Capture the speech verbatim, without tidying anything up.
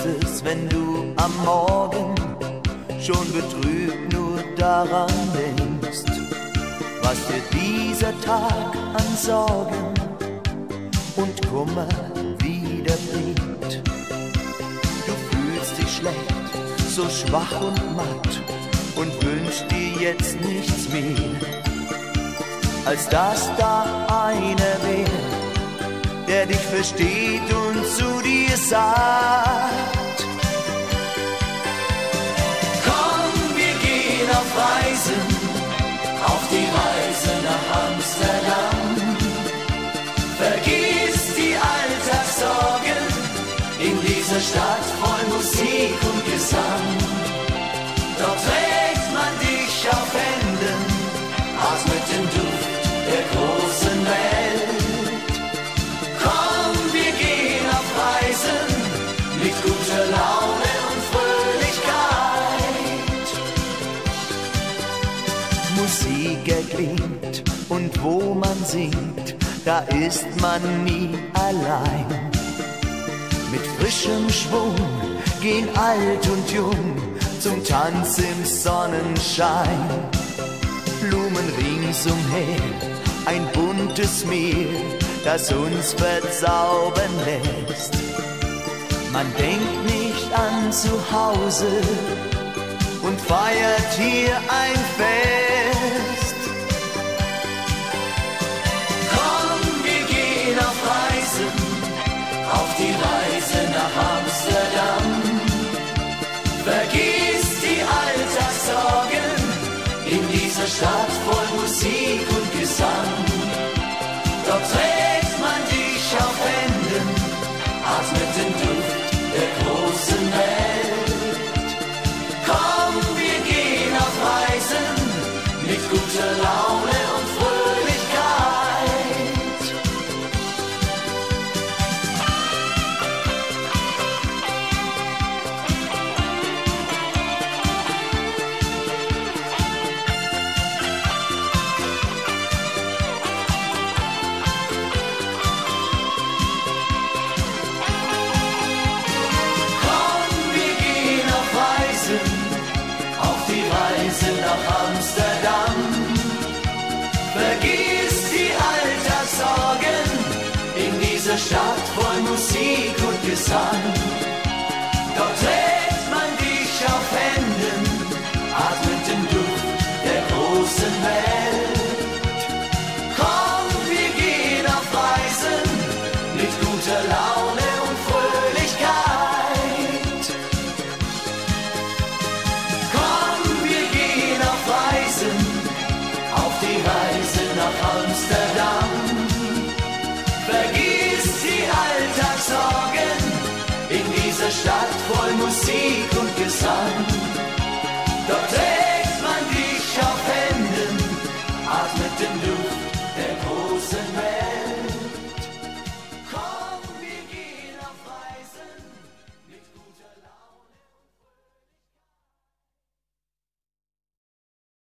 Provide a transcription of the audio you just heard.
es, wenn du am Morgen schon betrübt nur daran denkst, was dir dieser Tag an Sorgen und Kummer wieder bringt. Du fühlst dich schlecht, so schwach und matt und wünschst dir jetzt nichts mehr, als dass da einer wäre, der dich versteht und zu dir sagt: Komm, wir gehen auf Reisen, auf die Reise nach Amsterdam. Vergiss die Alltagssorgen in dieser Stadt voll Musik und Gesang. Dort trägt man dich auf Händen, atmet den Duft der großen Welt. Komm, wir gehen auf Reisen mit guter Laune und Fröhlichkeit. Musik erklingt und wo man singt, da ist man nie allein. Mit frischem Schwung gehen alt und jung zum Tanz im Sonnenschein. Blumen ringsumher, ein buntes Meer, das uns verzaubern lässt. Man denkt nicht an zu Hause und feiert hier ein Fest. Komm, wir gehen auf Reisen, auf die Reise nach Amsterdam. Vergiss die Alltagssorgen in dieser Stadt voll Musik und Gesang. Dort trägt man dich auf Händen, atmet den Duft der großen Welt. Komm, wir gehen auf Reisen mit guter Laune und Fröhlichkeit. Nach Amsterdam. Vergiss die Alltagssorgen in dieser Stadt voll Musik und Gesang. Dort trägt man dich auf Händen, atmet den Duft der großen Welt. Komm, wir gehen auf Reisen mit guter Laune und Fröhlichkeit. Auf die Reise nach Amsterdam. Vergiss die Alltagssorgen in dieser Stadt voll Musik und Gesang.